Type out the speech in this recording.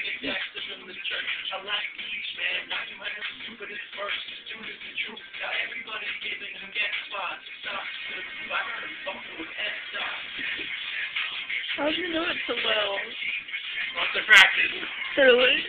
How do you know it so well? Lots of practice. Really?